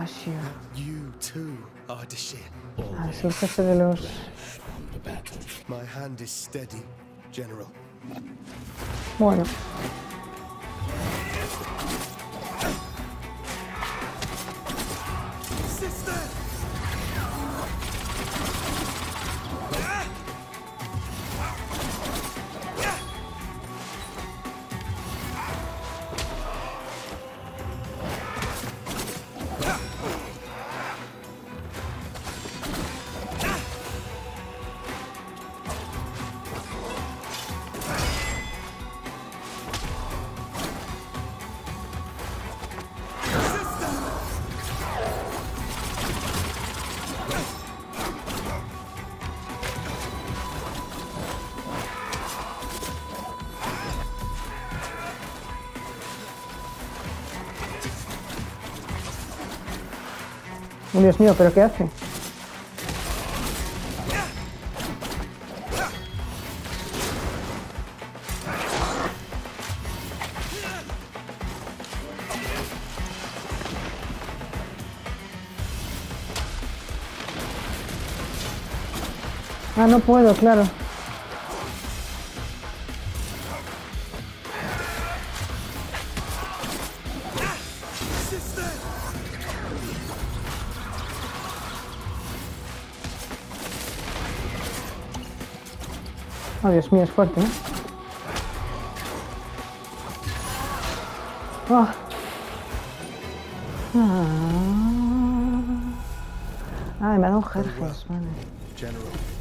Ashio. You too, Ardashir. Ah, es el jefe de los... My hand is steady, General. Bueno. Oh, Dios mío, ¿pero qué hace? Ah, no puedo, claro. Oh, Dios mío, es fuerte, ¿eh? Oh. Ah, me ha dado un Jerjes, vale. General.